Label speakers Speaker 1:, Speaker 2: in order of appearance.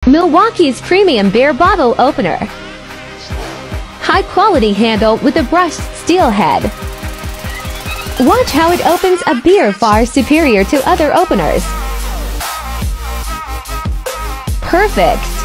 Speaker 1: Milwaukee's premium beer bottle opener. High-quality handle with a brushed steel head. Watch how it opens a beer far superior to other openers. Perfect!